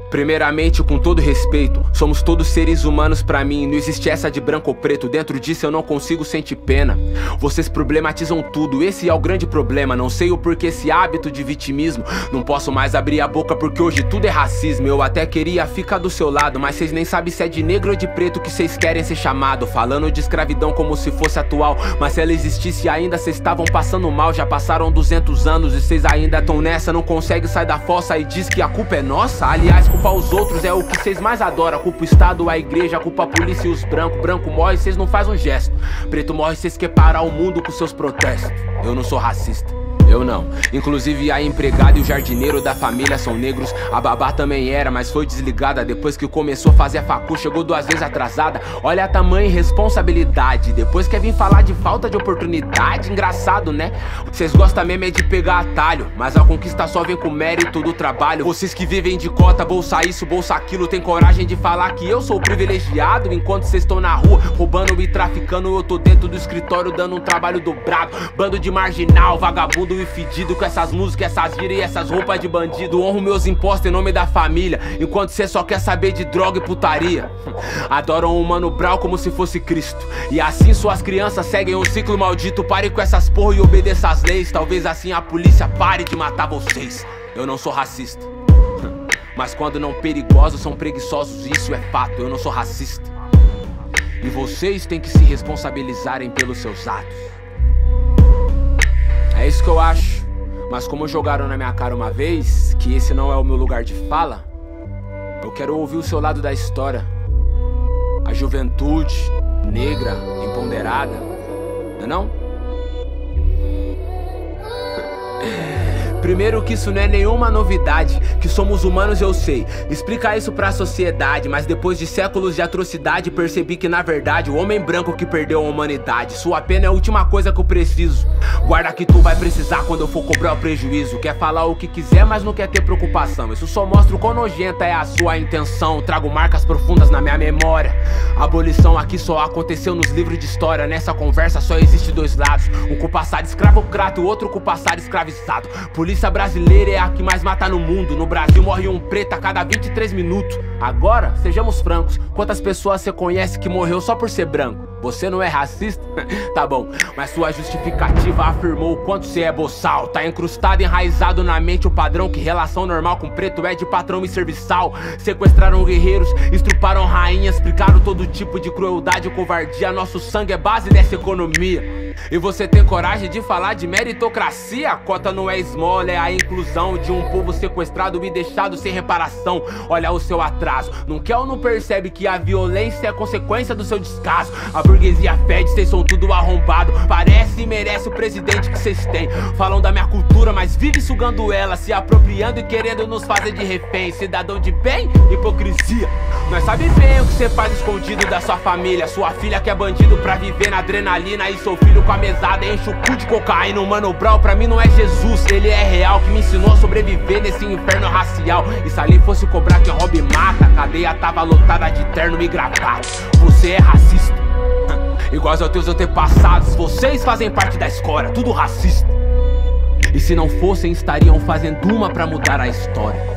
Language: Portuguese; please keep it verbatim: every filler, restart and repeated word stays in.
Primeiramente, com todo respeito, somos todos seres humanos pra mim. Não existe essa de branco ou preto, dentro disso eu não consigo sentir pena. Vocês problematizam tudo, esse é o grande problema. Não sei o porquê esse hábito de vitimismo. Não posso mais abrir a boca porque hoje tudo é racismo. Eu até queria ficar do seu lado, mas vocês nem sabem se é de negro ou de preto que vocês querem ser chamado. Falando de escravidão como se fosse atual, mas se ela existisse ainda vocês estavam passando mal. Já passaram duzentos anos e vocês ainda tão nessa. Não consegue sair da fossa e diz que a culpa é nossa. Aliás, culpar os outros é o que vocês mais adoram. Culpa o Estado, a igreja, culpa a polícia e os brancos. Branco morre, vocês não fazem um gesto. Preto morre, vocês querem parar o mundo com seus protestos. Eu não sou racista, eu não. Inclusive a empregada e o jardineiro da família são negros. A babá também era, mas foi desligada depois que começou a fazer a facu. Chegou duas vezes atrasada, olha a tamanha irresponsabilidade. Depois quer vir falar de falta de oportunidade. Engraçado, né? Vocês gostam mesmo é de pegar atalho, mas a conquista só vem com mérito do trabalho. Vocês que vivem de cota, bolsa isso, bolsa aquilo, tem coragem de falar que eu sou privilegiado. Enquanto vocês estão na rua roubando e traficando, eu tô dentro do escritório dando um trabalho dobrado. Bando de marginal, vagabundo e fedido, com essas músicas, essas gírias e essas roupas de bandido. Honro meus impostos em nome da família, enquanto cê só quer saber de droga e putaria. Adoram o Mano Brown como se fosse Cristo, e assim suas crianças seguem um ciclo maldito. Pare com essas porra e obedeça às leis. Talvez assim a polícia pare de matar vocês. Eu não sou racista, mas quando não perigosos são preguiçosos, isso é fato. Eu não sou racista, e vocês têm que se responsabilizarem pelos seus atos. É isso que eu acho, mas como jogaram na minha cara uma vez que esse não é o meu lugar de fala, eu quero ouvir o seu lado da história. A juventude negra, empoderada, não é não? Primeiro que isso não é nenhuma novidade, que somos humanos eu sei, explica isso pra sociedade. Mas depois de séculos de atrocidade percebi que na verdade o homem branco que perdeu a humanidade. Sua pena é a última coisa que eu preciso. Guarda que tu vai precisar quando eu for cobrar o prejuízo. Quer falar o que quiser mas não quer ter preocupação. Isso só mostra o quão nojenta é a sua intenção. Trago marcas profundas na minha memória. A abolição aqui só aconteceu nos livros de história. Nessa conversa só existe dois lados, um com passado escravocrata e o outro com passado escravizado. Polícia brasileira é a que mais mata no mundo. No Brasil morre um preto a cada vinte e três minutos. Agora, sejamos francos, quantas pessoas você conhece que morreu só por ser branco? Você não é racista? Tá bom, mas sua justificativa afirmou o quanto você é boçal. Tá incrustado, enraizado na mente o padrão que relação normal com preto é de patrão e serviçal. Sequestraram guerreiros, estruparam rainhas, explicaram todo tipo de crueldade e covardia. Nosso sangue é base dessa economia. E você tem coragem de falar de meritocracia? A cota não é esmola, é a inclusão de um povo sequestrado e deixado sem reparação. Olha o seu atraso, não quer ou não percebe que a violência é consequência do seu descaso? A burguesia fede, vocês são tudo arrombado. Parece e merece o presidente que vocês têm. Falam da minha cultura, mas vive sugando ela, se apropriando e querendo nos fazer de refém. Cidadão de bem, hipocrisia. Nós sabe bem o que você faz escondido da sua família. Sua filha que é bandido pra viver na adrenalina, e seu filho com a mesada enche o cu de cocaína. O Mano Brown pra mim não é Jesus, ele é real, que me ensinou a sobreviver nesse inferno racial. E se ali fosse cobrar quem rouba e mata, a cadeia tava lotada de terno e gravata. Você é racista, iguais aos teus antepassados. Vocês fazem parte da escória, tudo racista. E se não fossem, estariam fazendo uma pra mudar a história.